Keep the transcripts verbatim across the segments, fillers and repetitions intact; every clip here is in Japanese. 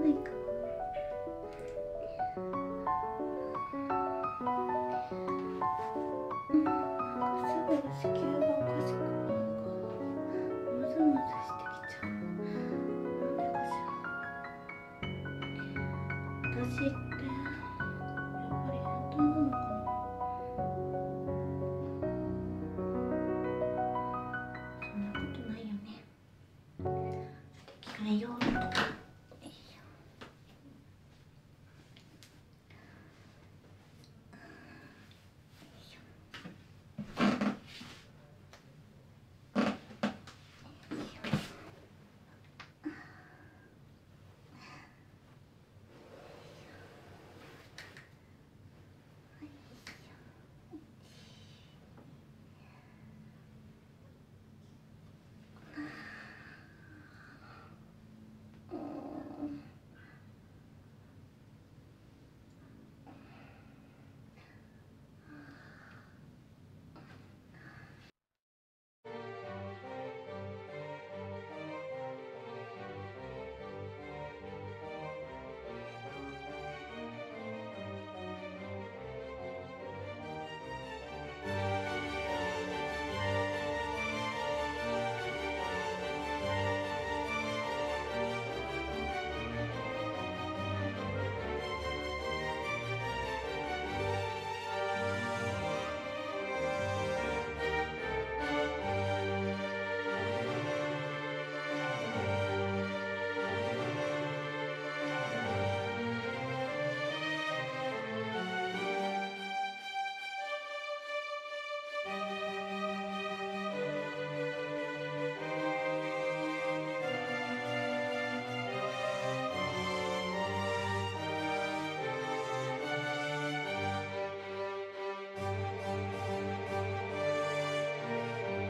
ないか。うん、なんかすぐ子宮がおかしくなるのかな。ムズムズしてきちゃう。なんでかしら。私ってやっぱり変態なのかな。そんなことないよね。着替えようと。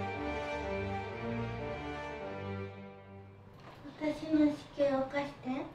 私の子宮を貸して。